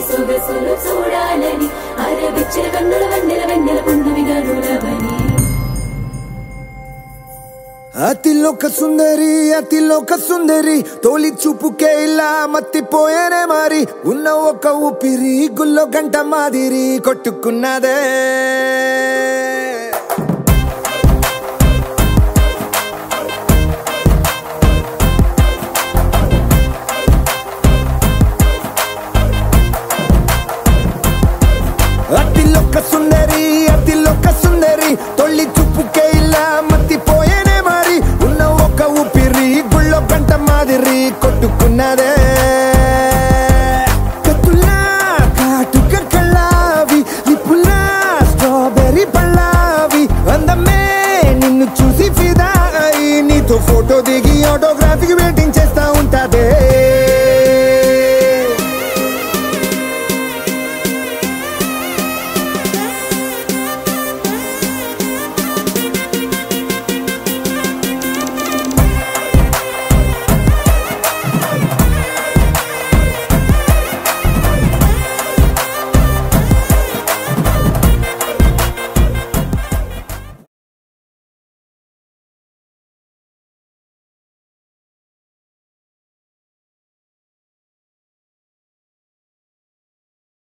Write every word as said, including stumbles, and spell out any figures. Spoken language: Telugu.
సొగసులు చూడాలని అరవిచ్చిన కన్నుల వెన్నెల వెన్నెల పున్నమి గనులవని అతిలోక సుందరి అతిలోక సుందరి తోలి చూపుకే ఇలా మత్తిపోయేనే మరి ఉన్న ఒక ఊపిరి గుల్లో గంట మాదిరి కొట్టుకున్నదే